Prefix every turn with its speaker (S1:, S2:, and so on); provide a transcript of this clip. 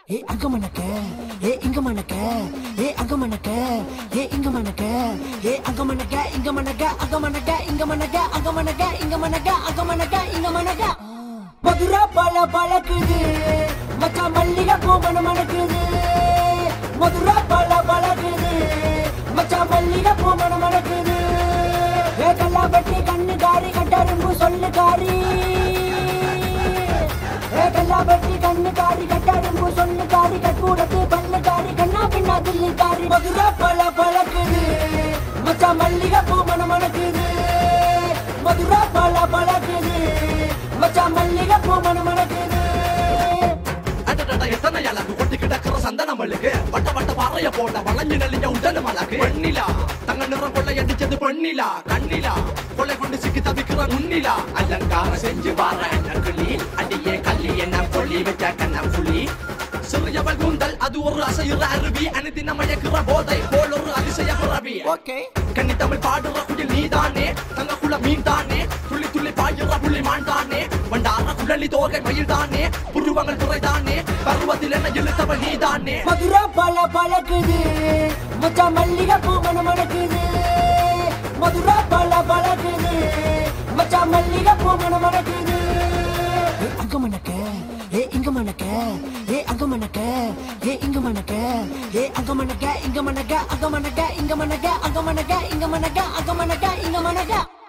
S1: அங்க மணக்க இங்க மணக்க அங்க மணக்க இங்க மணக்க அங்க மணக்க இங்க மணக்க அங்க மணக்க இங்க மணக்க அங்க மணக்க இங்க மணக்க அங்க மணக்க இங்க மணக்க மதுரா பழ பழக்குது மச்சான் மல்லிகை பூ மணக்குது மதுரா பழ பழக்குது மச்சான் மல்லிகை பூ மணக்குது கல்லா பட்டி கண்ணு காரி கட்டரும்பு சொல்லு காரி கல்லா பட்டி கண்ணு காரி கட்டரும்பு சொல்லு காரி கட்கூடத்து பல்லு காரி கண்ணா பின்னா தில்லி காரி மதுரா பழ பழக்குது மச்சான் மல்லிகை பூ மணக்குது மதுரா பழ பழக்குது மச்சான் மல்லிகை பூ மணக்குது
S2: எத்தனை அழகு கொட்டி கிடக்கிற சந்தன மல்லிகை வட்ட வட்ட பாறைய போட்ட வளைஞ்சு நெளிஞ்ச உடல் மலகு பெண்ணிலா தங்க நிறம் கொள்ளை அடிச்சது பெண்ணிலா கண்ணிலா கொள்ளை கொண்டு சிக்கி தவிக்கிற முன்னிலா அலங்காரம் செஞ்சு வார நகுலி அடியே கல்லி என்ன கொள்ளி வச்ச கண்ண புலி சிறியவள் கூந்தல் அது ஒரு அசையுற அருவி அனைத்தின மயக்கிற போதை போல் ஒரு அதிசய பிறவி கண்ணி தமிழ் பாடுற குடில் நீதானே தங்க குள்ள மீன் தானே துள்ளி துள்ளி பாயுற புள்ளி மான் தானே வண்டார குழலி தோகை மயில் தானே புருவங்கள் துறைதானே பருவத்தில் என்ன இழுத்தவள் நீதானே
S1: மதுரா பழ பழக்குது மச்சான் மல்லிகை பூ மணக்குது மதுரா பழ பழக்குது மச்சான் மல்லிகை பூ மணக்குது அங்க மணக்க இங்க மணக்க அங்க மணக்க இங்க மணக்க அங்க மணக்க இங்க மணக்க அங்க மணக்க இங்க மணக்க அங்க மணக்க இங்க மணக்க அங்க மணக்க இங்க மணக்க